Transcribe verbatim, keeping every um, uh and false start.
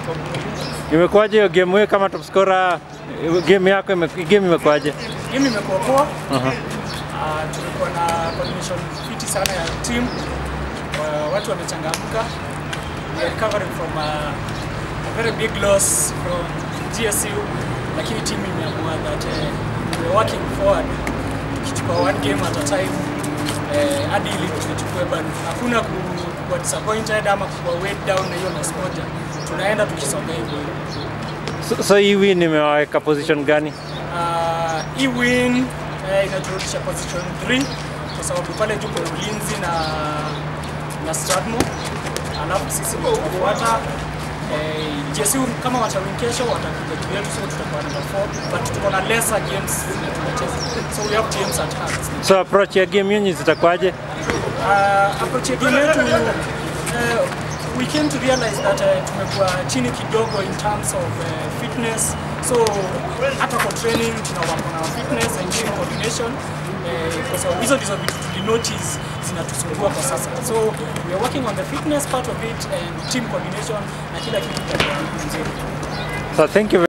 Imekuwaje hiyo game wewe kama top scorer? Game yako ime, game imekuwaje? Game imekuwa poa. Uh-huh. Uh, tulikuwa na coordination fiti sana ya team. Uh, watu wamechangamka. We are recovering from a, a very big loss from G S U, lakini team imeamua that uh, we are working forward. Tukichukua one game at a time. Eh, hadi ili tuchukue bado. Hakuna kuwa disappointed ama kuwa weighed down na hiyo loss moja. Tunaenda tukisonga hivyo. So, so hii win imewaweka position gani? Uh, hii win eh, inaturudisha position three kwa sababu pale tuko Ulinzi na na Strathmore. Alafu sisi tunafuata eh, G S U kama watawin kesho watakuja juu yetu, so tutakuwa number four, but tuko na lesser games tunacheza, so we have games at hand. So approach ya game yenu zitakuwaje? Uh, approach ya game yetu uh, we came to realize that uh, tumekuwa chini kidogo in terms of uh, fitness, so hata kwa training tunawapa na fitness and team coordination uh, kwa sababu hizo ndizo vitu tulinotice zinatusumbua kwa sasa, so we are working on the fitness part of it and team coordination na kila kitu kitakuwa nzuri. So thank you.